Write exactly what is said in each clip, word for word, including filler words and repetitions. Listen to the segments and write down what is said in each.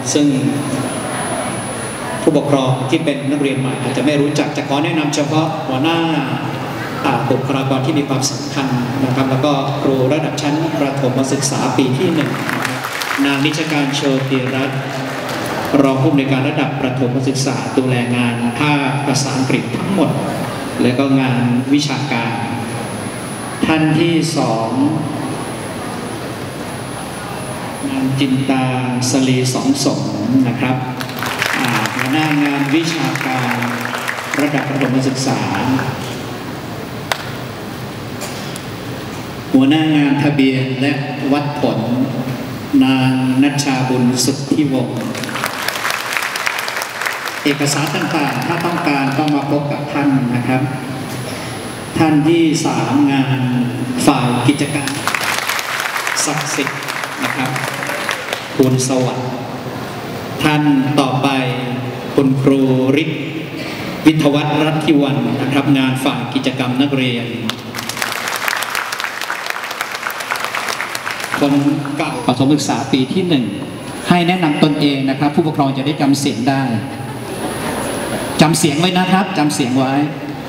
ซึ่งผู้ปกครองที่เป็นนักเรียนใหม่อาจจะไม่รู้จักจะขอแนะนำเฉพาะหัวหน้าบุคลากรที่มีความสำคัญนะครับแล้วก็ครูระดับชั้นประถมศึกษาปีที่หนึ่งนางนิชการโชติรัตน์รองผู้อำนวยการระดับประถมศึกษาดูแลงานภาคภาษาอังกฤษทั้งหมดและก็งานวิชาการท่านที่สองนางจินตาสลีสองสมนะครับหัวหน้างานวิชาการระดับประถมศึกษาหัวหน้างานทะเบียนและวัดผลนางนัชชาบุญสุทธิวงศ์เอกสารต่างๆถ้าต้องการต้องมาพบกับท่านนะครับท่านที่สามงานฝ่ายกิจการศักดิ์สิทธิ์นะครับคุณสวัสดิ์ท่านต่อไปคุณครูฤทธิ์วิทยวัฒน์รัตน์วันนะครับงานฝ่ายกิจกรรมนักเรียนคนเก่าประถมศึกษาปีที่หนึ่งให้แนะนำตนเองนะครับผู้ปกครองจะได้จำเสียงได้จำเสียงไว้นะครับจำเสียงไว้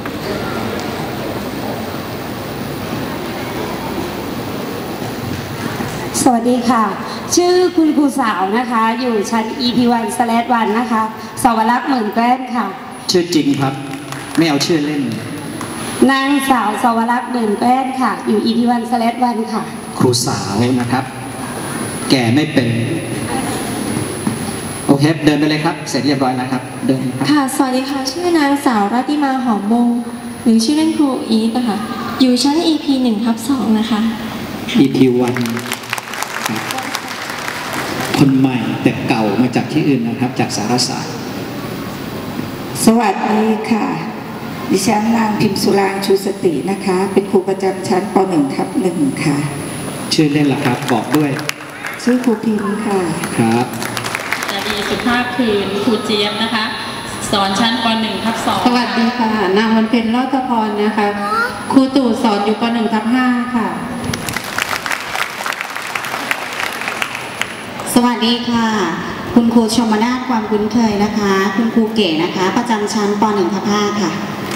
สวัสดีค่ะชื่อคุณครูสาวนะคะอยู่ชั้น อี พี วัน สแลช วัน นะคะสวรักษ์หมื่นแก้นค่ะชื่อจริงครับไม่เอาชื่อเล่นนางสาวสวรักษ์หมื่นแก้นค่ะอยู่ อี พี วัน สแลช วัน ค่ะครูสาวนะครับแก่ไม่เป็นโอเคเดินไปเลยครับเสร็จเรียบร้อยแล้วครับเดินครับค่ะสวัสดีค่ะชื่อนางสาวรัติมาหอมวงศ์หรือชื่อเล่นครูอีทนะคะอยู่ชั้น อี พี หนึ่ง ทับ สองนะคะอี พี วันคนใหม่แต่เก่ามาจากที่อื่นนะครับจากสารศาสตร์สวัสดีค่ะดิฉันนางพิมสุรางชูสตินะคะเป็นครูประจำชั้นป หนึ่ง ทับ หนึ่ง ค่ะชื่อเล่นล่ะครับบอกด้วยชื่อครูพิมค่ะครับสวัสดีสุภาพคืนครูเจี๊ยบนะคะสอนชั้นป หนึ่ง ทับ สองสวัสดีค่ะนางวันเพ็ญรอดพรนะคะครูตู่สอนอยู่ป หนึ่ง ทับ ห้า ค่ะสวัสดีค่ะคุณครูชมนาถความคุ้นเคยนะคะคุณครูเก๋นะคะประจำชั้นป หนึ่ง ทับ ห้า ค่ะ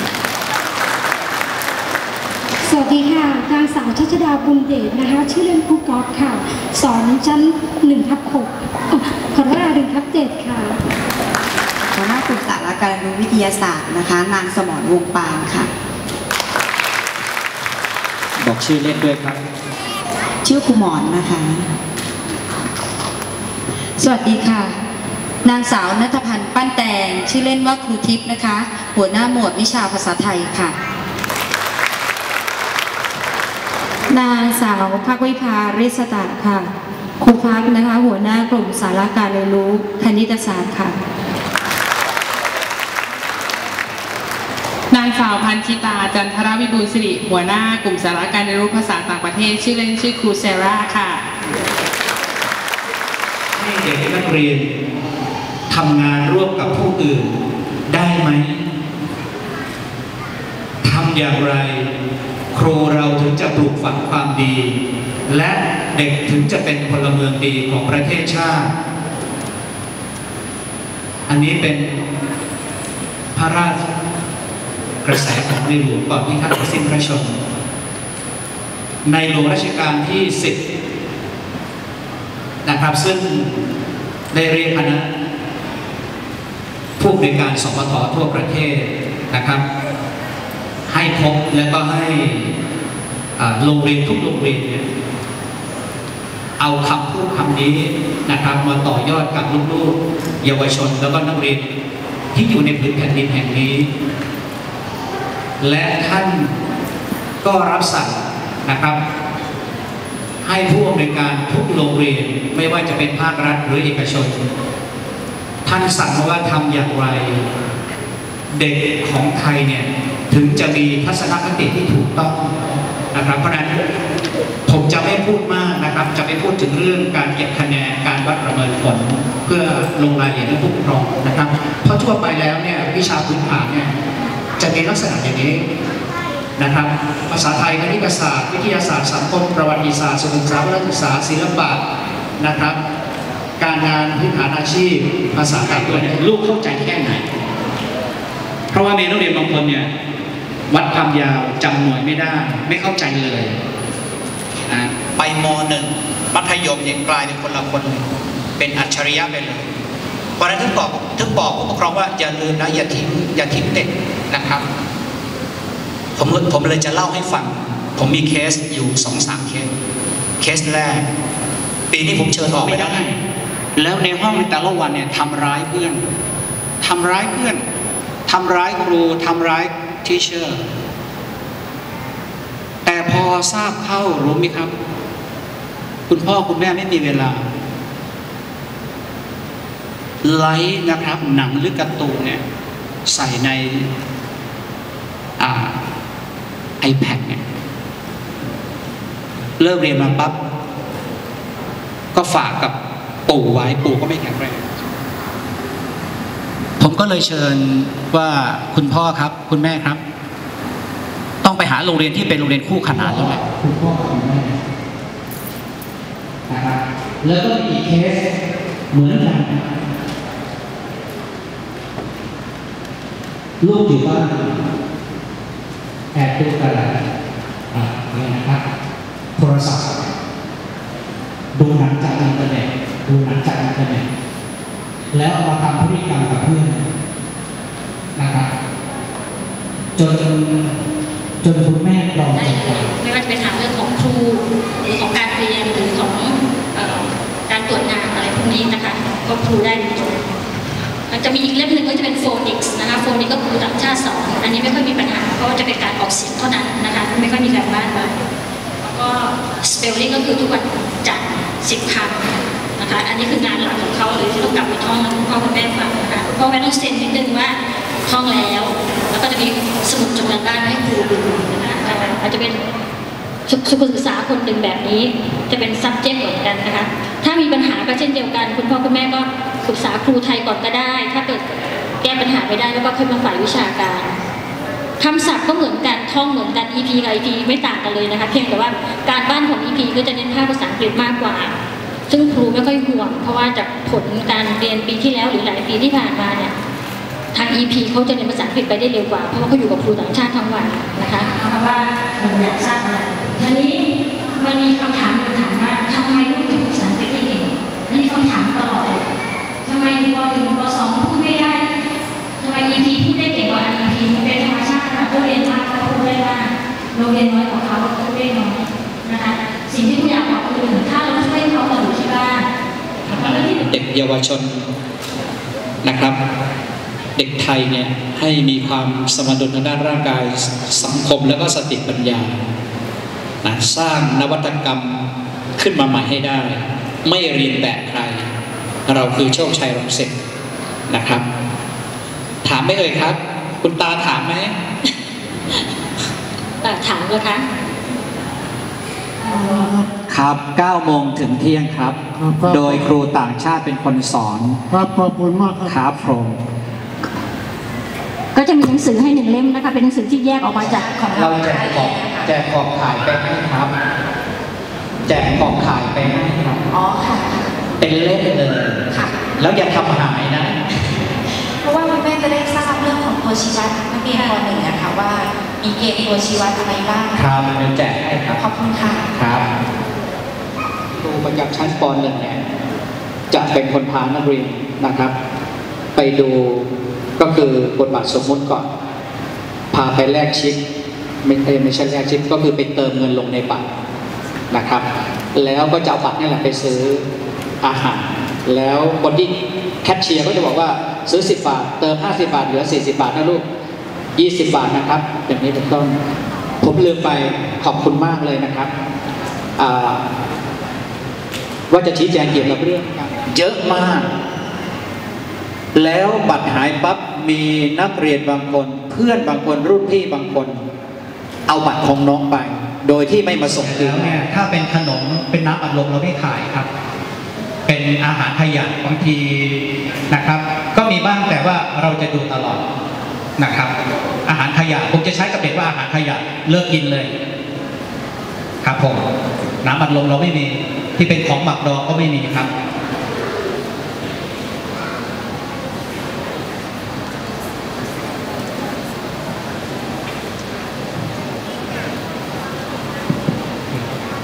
สวัสดีค่ะนางสาวชัชดาบุญเดชนะคะชื่อเล่นครูกอล์ฟค่ะสอนชั้น หนึ่ง ทับ หก ขอโทษค่ะ หนึ่ง ทับ เจ็ด ค่ะหัวหน้ากลุ่มสารการรู้วิทยาศาสตร์นะคะนางสมรวงปานค่ะบอกชื่อเล่นด้วยครับชื่อครูหมอนนะคะสวัสดีค่ะนางสาวณัฐพันธ์ปั้นแตงชื่อเล่นว่าครูทิพย์นะคะหัวหน้าหมวดวิชาภาษาไทยค่ะนางสาวภาควิภาริศตะค่ะครูพักนะคะหัวหน้ากลุ่มสาระการเรียนรู้คณิตศาสตร์ค่ะนางสาวพันธิตาจันทรวิบูลย์สิริหัวหน้ากลุ่มสาระการเรียนรู้ภาษาต่างประเทศชื่อเล่นชื่อครูเซราค่ะให้เด็กนักเรียนทำงานร่วมกับผู้อื่นได้ไหมทำอย่างไรครูเราถึงจะปลูกฝังความดีและเด็กถึงจะเป็นพลเมืองดีของประเทศชาติอันนี้เป็นพระราชกระแสของในหลวงก่อนที่ท่านจะสิ้นพระชนม์ในหลวงรัชกาลที่สิบนะครับซึ่งได้เรียกคณะผู้อำนวยการสปท.ทั่วประเทศนะครับให้พบและก็ให้โรงเรียนทุกโรงเรียนเนี่ยเอาคำพูดคำนี้นะครับมาต่อยอดกับลูกๆเยาวชนแล้วก็นักเรียนที่อยู่ในพื้นแผ่นดินแห่งนี้และท่านก็รับสั่งนะครับให้ผู้อำนวยการทุกโรงเรียนไม่ว่าจะเป็นภาครัฐหรือเอกชนท่านสั่งว่าทำอย่างไรเด็กของไทยเนี่ยถึงจะมีทัศนคติที่ถูกต้องนะครับเพราะนั้นผมจะไม่พูดมากนะครับจะไม่พูดถึงเรื่องการเก็บคะแนนการวัดประเมินผลเพื่อลงรายละเอียดให้ผู้ปกครองนะครับเพราะทั่วไปแล้วเนี่ยวิชาพื้นฐานเนี่ยจะมีลักษณะอย่างนี้นะครับภาษาไทยคณิตศาสตร์วิทยาศาสตร์สังคมประวัติศาสตร์ศึกษาวัฒนศึกษาศิลปะนะครับการงานพื้นฐานอาชีพภาษาต่างประเทศลูกเข้าใจแค่ไหนเพราะว่ามีนักเรียนบางคนเนี่ยวัดความยาวจำหน่วยไม่ได้ไม่เข้าใจเลยนะไปมหนึ่งมัธยมเนี่ยกลายเป็นคนละคนเป็นอัจฉริยะไปเลยเพราะฉะนั้นถึงบอกถึงบอกผู้ปกครองว่าอย่าลืมนะอย่าทิ้งอย่าทิ้งเด็กนะครับผมผมเลยจะเล่าให้ฟังผมมีเคสอยู่สองสามเคสเคสแรกปีนี้ผมเชิญออกไม่ได้แล้วในห้องในแต่ละวันเนี่ยทำร้ายเพื่อนทำร้ายเพื่อนทำร้ายครูทำร้ายทีเชอร์แต่พอทราบเข้ารู้ไหมครับคุณพ่อคุณแม่ไม่มีเวลาไลฟ์นะครับหนังหรือการ์ตูนเนี่ยใส่ในอ่า ไอแพด เนี่ยเริ่มเรียนมาปั๊บก็ฝากกับปู่ไว้ปู่ก็ไม่แข็งแรงผมก็เลยเชิญว่าคุณพ่อครับคุณแม่ครับต้องไปหาโรงเรียนที่เป็นโรงเรียนคู่ขนานแล้วแหละคุณพ่อคุณแม่นะครับแล้วก็มีอีกเคสเหมือนกันลูกอยู่บ้านแอบดูกระดาษอะไรนะครับโทรศัพท์ดูหนังจากอินเทอร์เน็ตดูหนังจากอินเทอร์เน็ตแล้วมาทำพฤติกรรมกับเพื่อนนะครับจนจนคุณแม่ลองใจไม่ว่าจะเป็นทางเรื่องของครูหรือของการเรียนหรือของการตรวจงานอะไรพวกนี้นะคะก็ครูได้จบมันจะมีอีกเล่มหนึ่งก็จะเป็นโฟนิกส์นะคะโฟนิกก็คือต่างชาติสอนอันนี้ไม่ค่อยมีปัญหาเพราะว่าจะเป็นการออกเสียงเท่านั้นนะคะไม่ค่อยมีการบ้านมาแล้วก็สเปลลิ่งก็คือทุกวันจันทร์สิบคำนะคะอันนี้คืองานหลักของเขาหรือที่ต้องกลับไปท่องแล้วคุณพ่อคุณแม่ฟังนะคะคุณพ่อแม่ต้องเซ็นนิดนึงว่าท่องแล้วแล้วก็จะมีสมุดจดการบ้านให้ครูดูนะคะอาจจะเป็นสุขศึกษาคนหนึ่งแบบนี้จะเป็น subject เหมือนกันนะคะถ้ามีปัญหาก็เช่นเดียวกันคุณพ่อคุณแม่ก็ปรึกษาครูไทยก่อนก็ได้ถ้าเกิดแก้ปัญหาไม่ได้แล้วก็ค่อยมาฝ่ายวิชาการคำศัพท์ก็เหมือนกันท่องเหมือนกัน อี พี กับ อี พี ไม่ต่างกันเลยนะคะเพียงแต่ว่าการบ้านของ อี พี ก็จะเน้นภาคภาษาอังกฤษมากกว่าซึ่งครูไม่ค่อยห่วงเพราะว่าจากผลการเรียนปีที่แล้วหรือหลายปีที่ผ่านมาเนี่ยทาง อี พี เขาจะเรียนภาษาอังกฤษไปได้เร็วกว่าเพราะว่าเขาอยู่กับครูต่างชาติทั้งวันนะคะเพราะว่าเราอยากทราบอะไรทีนี้มันมีคำถามคำถามว่าทำไมลูกถึงภาษาอังกฤษได้เก่งอันนี้คำถามตลอดเลยทำไมป.หนึ่ง ป.สอง พูดไม่ได้ทำไม อี พี พูดได้เก่งกว่า อี พี มันเป็นธรรมชาติค่ะเราเรียนมากเราพูดได้มากเราเรียนน้อยกว่าเขาเราพูดได้น้อยนะคะสิ่งที่ผู้อยากบอกคือถ้าเราช่วยเขาอยู่ที่บ้านเด็กเยาวชนนะครับเด็กไทยเนี่ยให้มีความสมดุลทางด้านร่างกายสังคมและก็สติปัญญานะสร้างนวัตกรรมขึ้นมาใหม่ให้ได้ไม่เรียนแบบใครเราคือโชคชัยรำเสร็จนะครับถามไม่เอ่ยครับคุณตาถามไหมถามเลยคะครับเก้าโมงถึงเที่ยงครับโดยครูต่างชาติเป็นคนสอนครับขอบคุณมากครับผมก็จะมีหนังสือให้หนึ่งเล่มนะคะเป็นหนังสือที่แยกออกมาจากของเราแจกกล่องแจกกล่องขายไปให้ครับแจกกล่องขายไปให้ครับอ๋อค่ะเป็นเล่มเลยค่ะแล้วอย่าทำหายนะเพราะว่าคุณแม่จะได้ทราบเรื่องของตัวชี้วัดนักเรียนป.หนึ่งนะคะว่ามีเกณฑ์ตัวชี้วัดอะไรบ้างครับเดี๋ยวแจกให้ครับขอบคุณค่ะครับครูประจำชั้นป.หนึ่งเนี่ยจะเป็นคนพานักเรียนนะครับไปดูก็คือบทบาทสมมุติก่อนพาไปแลกชิปไม่ใช่ไม่ใช่แลกชิปก็คือไปเติมเงินลงในบัตรนะครับแล้วก็จะเอาบัตรนี่แหละไปซื้ออาหารแล้วคนที่แคชเชียร์ก็จะบอกว่าซื้อสิบบาทเติมห้าสิบบาทเหลือสี่สิบบาทนะลูกยี่สิบบาทนะครับอย่างนี้เป็นต้นผมลืมไปขอบคุณมากเลยนะครับว่าจะชี้แจงเกี่ยวกับเรื่องเยอะมากแล้วบัตรหายปั๊บมีนักเรียนบางคนเพื่อนบางคนรุ่นพี่บางคนเอาบัตรของน้องไปโดยที่ไม่มาส่งคืนเนี่ยถ้าเป็นขนมเป็นน้ำอัดลมเราไม่ขายครับเป็นอาหารขยะบางทีนะครับก็มีบ้างแต่ว่าเราจะดูตลอดนะครับอาหารขยะผมจะใช้กับเด็กว่าอาหารขยะเลิกกินเลยครับผมน้ำอัดลมเราไม่มีที่เป็นของหมักดองก็ไม่มีครับ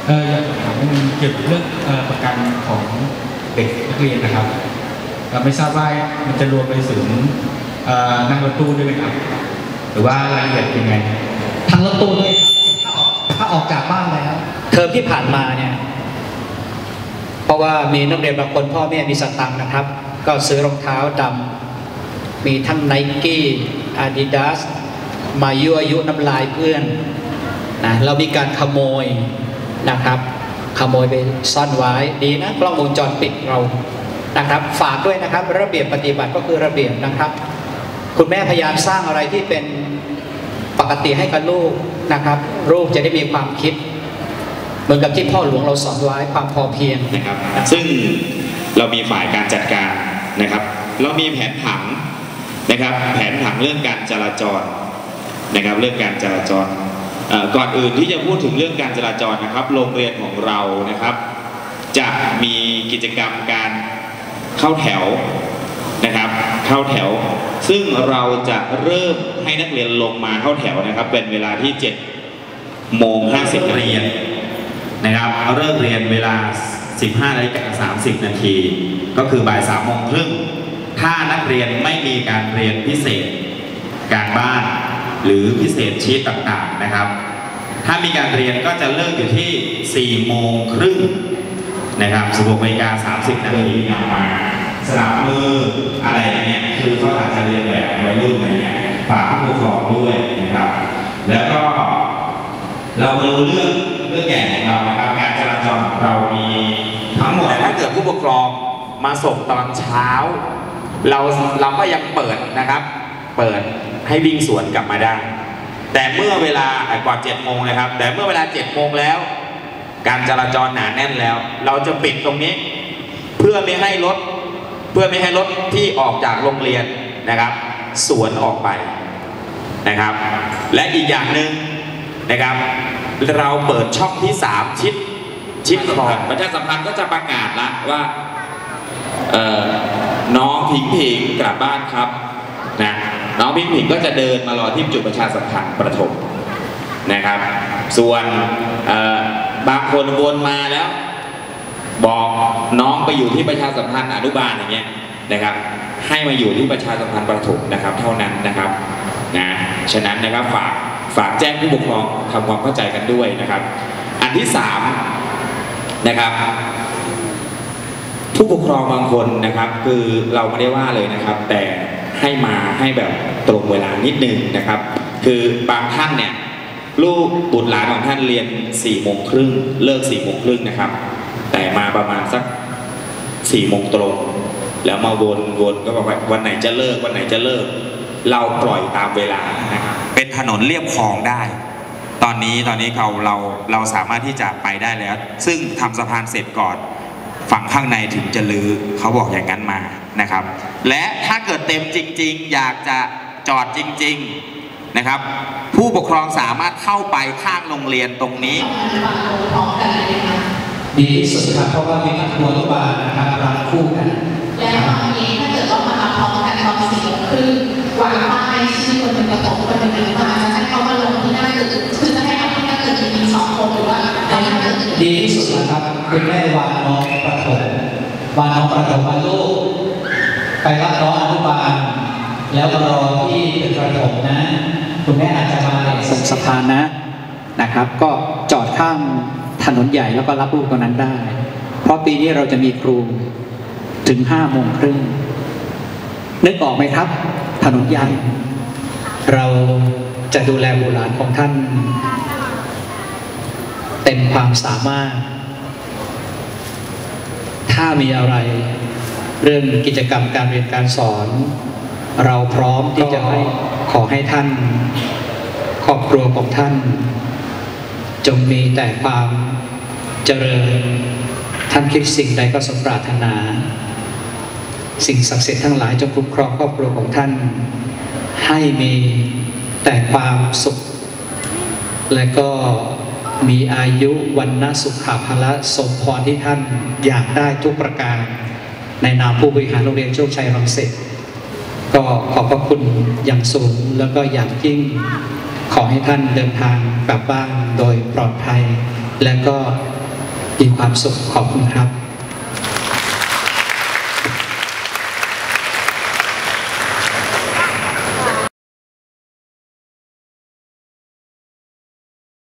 เอออยากถามเกี่ยวกับเรื่องประกันของเด็กนักเรียนนะครับไม่ทราบว่ามันจะรวมไปถึงนั่งรถตู้ด้วยไหมครับหรือว่ารายละเอียดเป็นไงทั้งรถตู้ด้วยถ้าออกถ้าออกจากบ้านแล้วเทอมที่ผ่านมาเนี่ยเพราะว่ามีนักเรียนบางคนพ่อแม่มีสตังค์นะครับก็ซื้อรองเท้าดำมีทั้งไนกี้อาดิดาสมายั่วยุน้ำลายเพื่อนนะเรามีการขโมยนะครับขโมยไปซ่อนไว้ดีนะกล้องวงจรปิดเรานะครับฝากด้วยนะครับระเบียบปฏิบัติก็คือระเบียบนะครับคุณแม่พยายามสร้างอะไรที่เป็นปกติให้กับลูกนะครับลูกจะได้มีความคิดเหมือนกับที่พ่อหลวงเราสอนไว้ความพอเพียงนะครับซึ่งเรามีฝ่ายการจัดการนะครับเรามีแผนผังนะครับแผนผังเรื่องการจราจรนะครับเรื่องการจราจรก่อนอื่นที่จะพูดถึงเรื่องการจราจรนะครับโรงเรียนของเรานะครับจะมีกิจกรรมการเข้าแถวนะครับเข้าแถวซึ่งเราจะเริ่มให้นักเรียนลงมาเข้าแถวนะครับเป็นเวลาที่เจ็ดโมงห้าสิบเรียนนะครับเริ่มเรียนเวลา สิบห้านาฬิกาสามสิบนาทีก็คือบ่ายสามโมงครึ่งถ้านักเรียนไม่มีการเรียนพิเศษการบ้านหรือพิเศษชีตต่างๆนะครับถ้ามีการเรียนก็จะเลิกอยู่ที่สี่โมงครึ่งนะครับสิบหกนาฬิกาสามสิบนาทีนำมาสลับมืออะไรอย่างเงี้ยคือเขาอาจจะเรียนแบบวัยรุ่นอะไรเงี้ยฝากผู้ปกครองด้วยนะครับแล้วก็เรามาดูเรื่องเรื่องแก่ของเรานะครับการจราจรของเรามีทั้งหมดแต่ถ้าเกิดผู้ปกครองมาส่งตอนเช้าเราเราก็ยังเปิดนะครับเปิดให้วิ่งสวนกลับมาได้แต่เมื่อเวลากว่าเจ็ดโมงนะครับแต่เมื่อเวลาเจ็ดโมงแล้วการจราจรหนาแน่นแล้วเราจะปิดตรงนี้เพื่อไม่ให้รถเพื่อไม่ให้รถที่ออกจากโรงเรียนนะครับสวนออกไปนะครับและอีกอย่างหนึ่งนะครับเราเปิดช่องที่สามชิดชิดคลองประชาสัมพันธ์ก็จะประกาศละว่าน้องผิงผิงกลับบ้านครับนะน้องผิงผิงก็จะเดินมารอที่จุดประชาสัมพันธ์ประถมนะครับส่วนบางคนวนมาแล้วบอกน้องไปอยู่ที่ประชาสัมพันธ์อนุบาลอย่างเงี้ยนะครับให้มาอยู่ที่ประชาสัมพันธ์ประถมนะครับเท่านั้นนะครับนะฉะนั้นนะครับฝากฝากแจ้งผู้ปกครองทำความเข้าใจกันด้วยนะครับอันที่สามนะครับผู้ปกครองบางคนนะครับคือเราไม่ได้ว่าเลยนะครับแต่ให้มาให้แบบตรงเวลานิดนึงนะครับคือบางท่านเนี่ยลูกบุตรหลานของท่านเรียนสี่โมงครึ่งเลิกสี่โมงครึ่งนะครับแต่มาประมาณสักสี่โมงตรงแล้วมาวนวนก็บอกว่าวันไหนจะเลิกวันไหนจะเลิกเราปล่อยตามเวลานะครับเป็นถนนเลียบคลองได้ตอนนี้ตอนนี้เราเราเราสามารถที่จะไปได้แล้วซึ่งทำสะพานเสร็จก่อนฝั่งข้างในถึงจะลื้อเขาบอกอย่างนั้นมานะครับและถ้าเกิดเต็มจริงๆอยากจะจอดจริงๆนะครับผู้ปกครองสามารถเข้าไปข้างโรงเรียนตรงนี้ดีที่สุดครับเพราะว่ามีทั้งครัวทุกบ้านนะครับรังคู่กันและตอนนี้ถ้าเกิดว่ามาพร้อมกันตอนสี่โมงครึ่งวางป้ายชื่อคนหนึ่งกระป๋องคนหนึ่งหรือมาจะให้เขามาลงที่หน้าตึกคือจะให้เขาที่หน้าตึกมีสองคนหรือว่าดีที่สุดนะครับคุณแม่วางน้องประถมวางน้องประถมมาลูกไปรับน้องอนุบาลแล้วรอที่ตึกประถมนะคุณแม่อาจจะมาส่งสะพานนะนะครับก็จอดข้างถนนใหญ่แล้วก็รับลูกตรงนั้นได้เพราะปีนี้เราจะมีครูถึงห้าโมงครึ่งนึกออกไหมครับถนนใหญ่เราจะดูแลบุตรหลานของท่านเต็มความสามารถถ้ามีอะไรเรื่องกิจกรรมการเรียนการสอนเราพร้อมที่จะให้ขอให้ท่านครอบครัวของท่านจงมีแต่ความเจริญท่านคิดสิ่งใดก็สมปรารถนาสิ่งศักดิ์สิทธิ์ทั้งหลายจงคุ้มครองครอบครัวของท่านให้มีแต่ความสุขและก็มีอายุวันนะสุขภาละสมพรที่ท่านอยากได้ทุกประการในนามผู้บริหารโรงเรียนโชคชัยรังสิตก็ขอบพระคุณอย่างสูงแล้วก็อย่างยิ่งขอให้ท่านเดินทางกลับบ้านโดยปลอดภัยและก็มีความสุขขอบคุณครับ